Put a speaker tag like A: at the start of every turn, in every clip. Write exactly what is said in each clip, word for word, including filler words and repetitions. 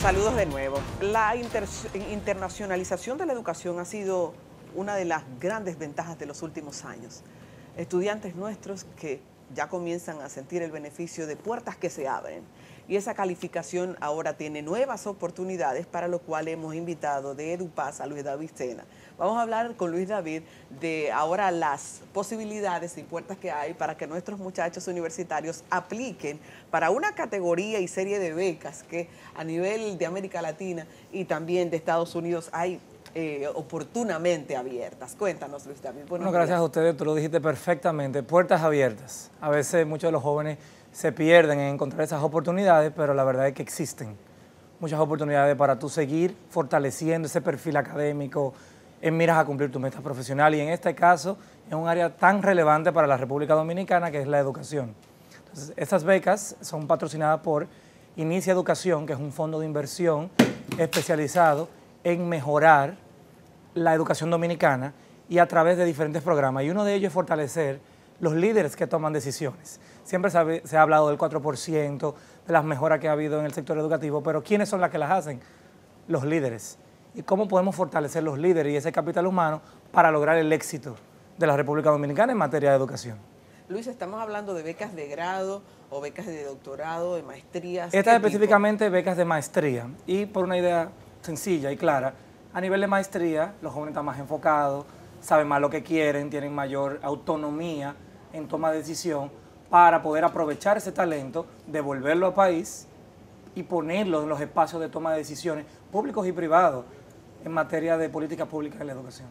A: Saludos de nuevo. La inter internacionalización de la educación ha sido una de las grandes ventajas de los últimos años. Estudiantes nuestros que ya comienzan a sentir el beneficio de puertas que se abren. Y esa calificación ahora tiene nuevas oportunidades, para lo cual hemos invitado de EduPaz a Luis David Sena. Vamos a hablar con Luis David de ahora las posibilidades y puertas que hay para que nuestros muchachos universitarios apliquen para una categoría y serie de becas que a nivel de América Latina y también de Estados Unidos hay eh, oportunamente abiertas. Cuéntanos, Luis David.
B: Bueno, gracias a ustedes, tú lo dijiste perfectamente, puertas abiertas. A veces muchos de los jóvenes se pierden en encontrar esas oportunidades, pero la verdad es que existen muchas oportunidades para tú seguir fortaleciendo ese perfil académico en miras a cumplir tu meta profesional, y en este caso es un área tan relevante para la República Dominicana que es la educación. Entonces, estas becas son patrocinadas por Inicia Educación, que es un fondo de inversión especializado en mejorar la educación dominicana y a través de diferentes programas, y uno de ellos es fortalecer los líderes que toman decisiones. Siempre se ha, se ha hablado del cuatro por ciento, de las mejoras que ha habido en el sector educativo, pero ¿quiénes son las que las hacen? Los líderes. ¿Y cómo podemos fortalecer los líderes y ese capital humano para lograr el éxito de la República Dominicana en materia de educación?
A: Luis, estamos hablando de becas de grado o becas de doctorado, de maestrías.
B: Estas específicamente tipo? becas de maestría, y por una idea sencilla y clara, a nivel de maestría los jóvenes están más enfocados, saben más lo que quieren, tienen mayor autonomía en toma de decisión para poder aprovechar ese talento, devolverlo al país y ponerlo en los espacios de toma de decisiones públicos y privados en materia de política pública en la educación.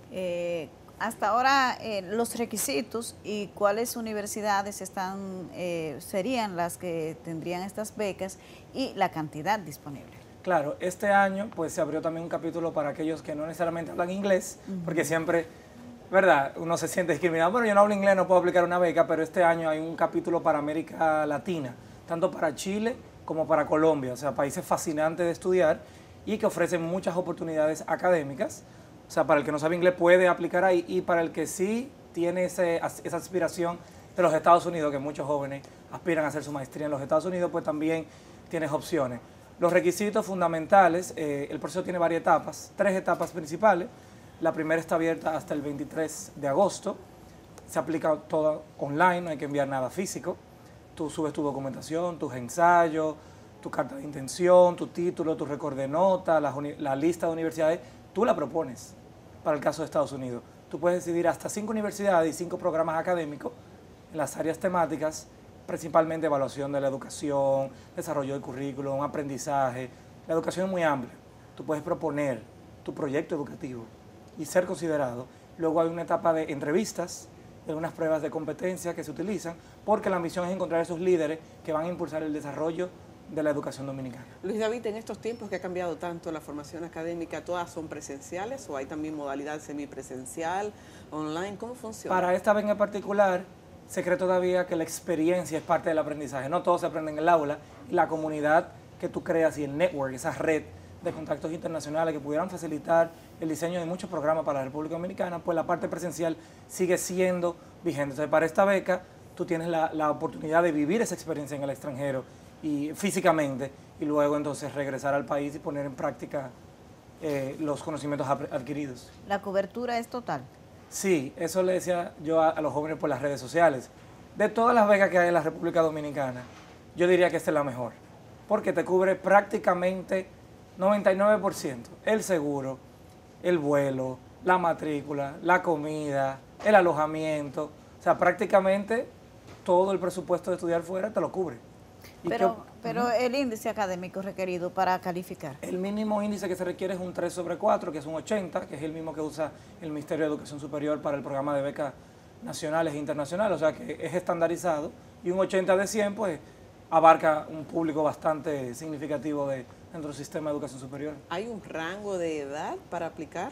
C: Eh, hasta ahora, eh, los requisitos y cuáles universidades están, eh, serían las que tendrían estas becas y la cantidad disponible.
B: Claro, este año pues se abrió también un capítulo para aquellos que no necesariamente hablan inglés, uh-huh. porque siempre, ¿verdad?, uno se siente discriminado. Bueno, yo no hablo inglés, no puedo aplicar una beca, pero este año hay un capítulo para América Latina, tanto para Chile como para Colombia, o sea, países fascinantes de estudiar y que ofrecen muchas oportunidades académicas. O sea, para el que no sabe inglés puede aplicar ahí, y para el que sí tiene ese, esa aspiración de los Estados Unidos, que muchos jóvenes aspiran a hacer su maestría en los Estados Unidos, pues también tienes opciones. Los requisitos fundamentales, eh, el proceso tiene varias etapas, tres etapas principales. La primera está abierta hasta el veintitrés de agosto, se aplica todo online, no hay que enviar nada físico. Tú subes tu documentación, tus ensayos, tu carta de intención, tu título, tu récord de nota, la, la lista de universidades, tú la propones para el caso de Estados Unidos. Tú puedes decidir hasta cinco universidades y cinco programas académicos en las áreas temáticas, principalmente evaluación de la educación, desarrollo del currículum, aprendizaje. La educación es muy amplia. Tú puedes proponer tu proyecto educativo y ser considerado. Luego hay una etapa de entrevistas, de unas pruebas de competencia que se utilizan, porque la misión es encontrar esos líderes que van a impulsar el desarrollo de la educación dominicana.
A: Luis David, en estos tiempos que ha cambiado tanto la formación académica, ¿todas son presenciales o hay también modalidad semipresencial, online? ¿Cómo funciona?
B: Para esta beca en particular, se cree todavía que la experiencia es parte del aprendizaje. No todo se aprende en el aula, y la comunidad que tú creas y el network, esa red de contactos internacionales que pudieran facilitar el diseño de muchos programas para la República Dominicana, pues la parte presencial sigue siendo vigente. Entonces, para esta beca, tú tienes la, la oportunidad de vivir esa experiencia en el extranjero y físicamente, y luego entonces regresar al país y poner en práctica eh, los conocimientos adquiridos.
C: ¿La cobertura es total?
B: Sí, eso le decía yo a, a los jóvenes por las redes sociales. De todas las becas que hay en la República Dominicana, yo diría que esta es la mejor, porque te cubre prácticamente noventa y nueve por ciento, el seguro, el vuelo, la matrícula, la comida, el alojamiento, o sea, prácticamente todo el presupuesto de estudiar fuera te lo cubre.
C: Pero, que, pero uh-huh. el índice académico requerido para calificar.
B: El mínimo índice que se requiere es un tres sobre cuatro, que es un ochenta, que es el mismo que usa el Ministerio de Educación Superior para el programa de becas nacionales e internacionales, o sea que es estandarizado, y un ochenta de cien pues abarca un público bastante significativo de dentro del sistema de educación superior.
A: ¿Hay un rango de edad para aplicar?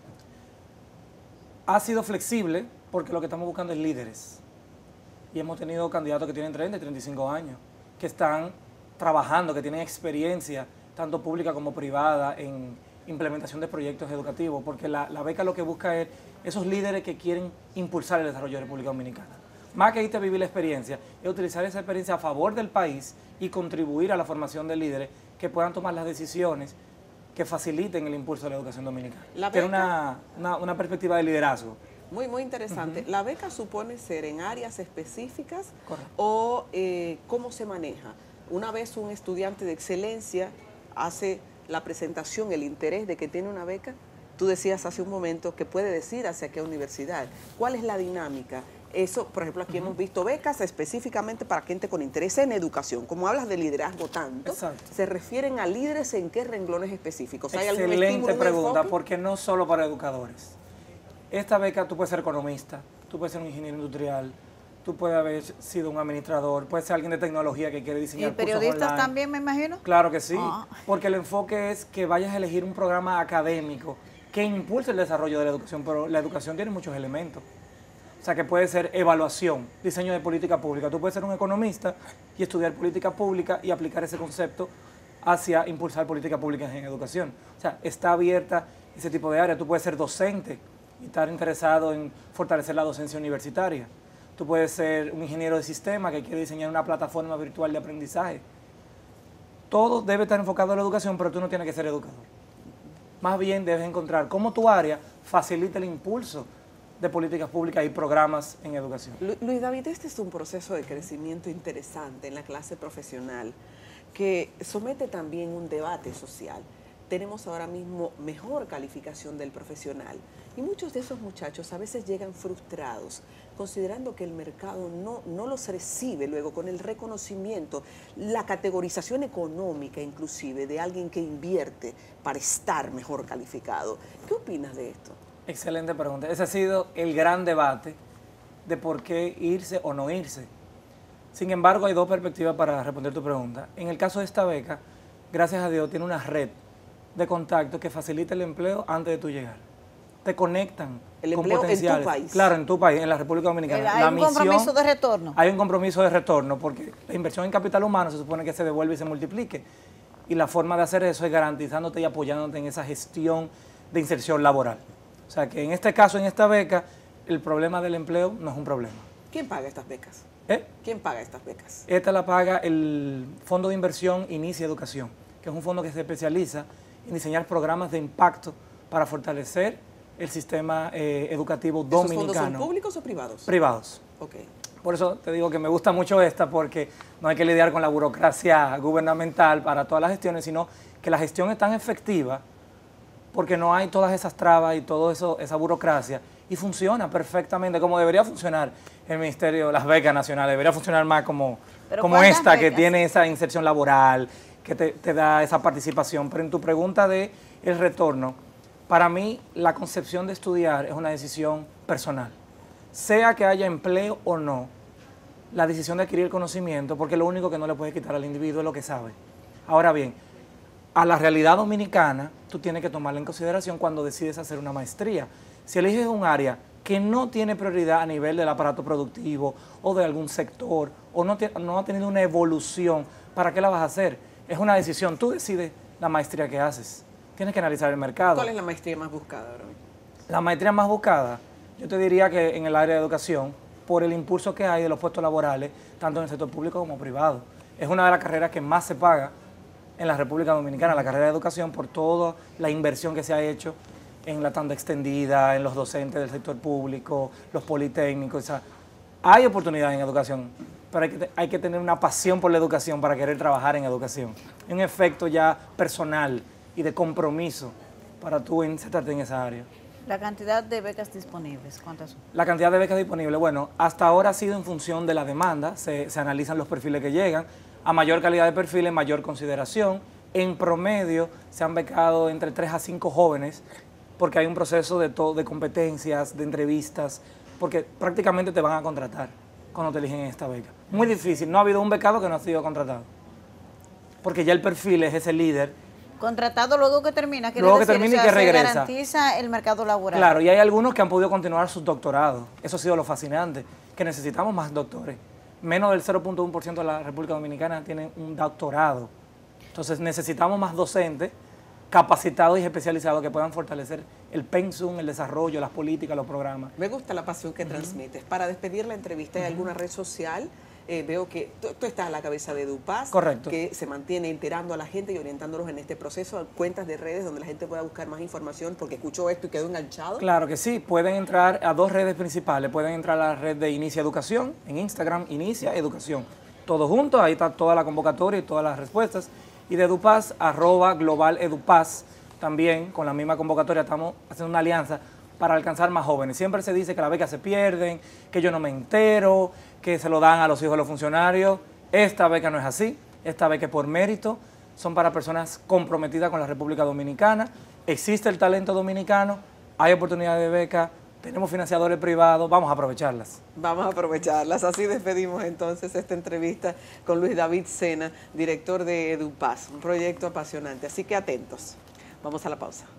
B: Ha sido flexible porque lo que estamos buscando es líderes, y hemos tenido candidatos que tienen treinta y treinta y cinco años, que están trabajando, que tienen experiencia, tanto pública como privada, en implementación de proyectos educativos, porque la, la beca lo que busca es esos líderes que quieren impulsar el desarrollo de la República Dominicana. más que irte a vivir la experiencia, es utilizar esa experiencia a favor del país y contribuir a la formación de líderes que puedan tomar las decisiones que faciliten el impulso de la educación dominicana. Tiene una, una, una perspectiva de liderazgo.
A: Muy, muy interesante. Uh-huh. ¿La beca supone ser en áreas específicas?
B: Correcto.
A: ¿O eh, cómo se maneja? Una vez un estudiante de excelencia hace la presentación, el interés de que tiene una beca, tú decías hace un momento que puede decir hacia qué universidad. ¿Cuál es la dinámica? Eso, por ejemplo, aquí uh-huh. hemos visto becas específicamente para gente con interés en educación. Como hablas de liderazgo tanto, Exacto. ¿se refieren a líderes en qué renglones específicos? ¿Hay
B: Excelente
A: algún estímulo,
B: pregunta,
A: enfoque?
B: Porque no solo para educadores. Esta beca tú puedes ser economista, tú puedes ser un ingeniero industrial, tú puedes haber sido un administrador, puedes ser alguien de tecnología que quiere diseñar
C: cursos online. ¿Y periodistas también, me imagino?
B: Claro que sí,
C: ah.
B: porque el enfoque es que vayas a elegir un programa académico que impulse el desarrollo de la educación, pero la educación tiene muchos elementos. O sea, que puede ser evaluación, diseño de política pública. Tú puedes ser un economista y estudiar política pública y aplicar ese concepto hacia impulsar políticas públicas en educación. O sea, está abierta ese tipo de área. Tú puedes ser docente y estar interesado en fortalecer la docencia universitaria. Tú puedes ser un ingeniero de sistema que quiere diseñar una plataforma virtual de aprendizaje. Todo debe estar enfocado en la educación, pero tú no tienes que ser educador. Más bien debes encontrar cómo tu área facilita el impulso de políticas públicas y programas en educación.
A: Luis David, este es un proceso de crecimiento interesante en la clase profesional que somete también un debate social. Tenemos ahora mismo mejor calificación del profesional y muchos de esos muchachos a veces llegan frustrados, considerando que el mercado no, no los recibe luego con el reconocimiento, la categorización económica inclusive de alguien que invierte para estar mejor calificado. ¿Qué opinas de esto?
B: Excelente pregunta. Ese ha sido el gran debate de por qué irse o no irse. Sin embargo, hay dos perspectivas para responder tu pregunta. En el caso de esta beca, gracias a Dios, tiene una red de contacto que facilita el empleo antes de tu llegar. Te conectan
A: el
B: con
A: empleo
B: potenciales.
A: En tu país.
B: Claro, en tu país, en la República Dominicana.
C: ¿Hay
B: la
C: un
B: misión,
C: compromiso de retorno?
B: Hay un compromiso de retorno porque la inversión en capital humano se supone que se devuelve y se multiplique. Y la forma de hacer eso es garantizándote y apoyándote en esa gestión de inserción laboral. O sea que en este caso, en esta beca, el problema del empleo no es un problema.
A: ¿Quién paga estas becas?
B: ¿Eh?
A: ¿Quién paga estas becas?
B: Esta la paga el Fondo de Inversión Inicia Educación, que es un fondo que se especializa en diseñar programas de impacto para fortalecer el sistema eh, educativo dominicano.
A: ¿Esos fondos son públicos o privados?
B: Privados.
A: Okay.
B: Por eso te digo que me gusta mucho esta, porque no hay que lidiar con la burocracia gubernamental para todas las gestiones, sino que la gestión es tan efectiva porque no hay todas esas trabas y toda esa burocracia y funciona perfectamente como debería funcionar el Ministerio de las Becas Nacionales, debería funcionar más como, como esta, becas? Que tiene esa inserción laboral, que te, te da esa participación. Pero en tu pregunta de el retorno, para mí la concepción de estudiar es una decisión personal. Sea que haya empleo o no, la decisión de adquirir conocimiento, porque lo único que no le puede quitar al individuo es lo que sabe. Ahora bien, a la realidad dominicana, tú tienes que tomarla en consideración cuando decides hacer una maestría. Si eliges un área que no tiene prioridad a nivel del aparato productivo o de algún sector, o no, te, no ha tenido una evolución, ¿para qué la vas a hacer? Es una decisión, tú decides la maestría que haces. Tienes que analizar el mercado.
A: ¿Cuál es la maestría más buscada ahora mismo?
B: La maestría más buscada, yo te diría que en el área de educación, por el impulso que hay de los puestos laborales, tanto en el sector público como privado. Es una de las carreras que más se paga en la República Dominicana, la carrera de educación, por toda la inversión que se ha hecho en la tanda extendida, en los docentes del sector público, los politécnicos. O sea, hay oportunidad en educación, pero hay que, hay que tener una pasión por la educación para querer trabajar en educación. Un efecto ya personal y de compromiso para tú insertarte en esa área.
C: La cantidad de becas disponibles, ¿cuántas son?
B: La cantidad de becas disponibles, bueno, hasta ahora ha sido en función de la demanda, se, se analizan los perfiles que llegan, a mayor calidad de perfiles, mayor consideración. En promedio se han becado entre tres a cinco jóvenes, porque hay un proceso de, to de competencias, de entrevistas, porque prácticamente te van a contratar cuando te eligen en esta beca. Muy difícil, no ha habido un becado que no ha sido contratado, porque ya el perfil es ese líder.
C: Contratado luego que termina, ¿qué
B: luego
C: decir?
B: que termina
C: o sea,
B: y que
C: se
B: regresa.
C: Garantiza el mercado laboral.
B: Claro, y hay algunos que han podido continuar sus doctorados. Eso ha sido lo fascinante, que necesitamos más doctores. Menos del cero punto uno por ciento de la República Dominicana tienen un doctorado. Entonces necesitamos más docentes capacitados y especializados que puedan fortalecer el pensum, el desarrollo, las políticas, los programas.
A: Me gusta la pasión que uh-huh. transmites. Para despedir la entrevista, ¿hay uh-huh. alguna red social? Eh, veo que tú, tú estás a la cabeza de EduPaz.
B: Correcto.
A: Que se mantiene enterando a la gente y orientándolos en este proceso. Cuentas de redes donde la gente pueda buscar más información porque escuchó esto y quedó enganchado.
B: Claro que sí. Pueden entrar a dos redes principales. Pueden entrar a la red de Inicia Educación, en Instagram, Inicia Educación. Todo junto, ahí está toda la convocatoria y todas las respuestas. Y de EduPaz, arroba Global EduPaz, también con la misma convocatoria estamos haciendo una alianza para alcanzar más jóvenes. Siempre se dice que las becas se pierden, que yo no me entero, que se lo dan a los hijos de los funcionarios. Esta beca no es así, esta beca es por mérito, son para personas comprometidas con la República Dominicana, existe el talento dominicano, hay oportunidades de beca, tenemos financiadores privados, vamos a aprovecharlas.
A: Vamos a aprovecharlas. Así despedimos entonces esta entrevista con Luis David Sena, director de EduPaz, un proyecto apasionante. Así que atentos. Vamos a la pausa.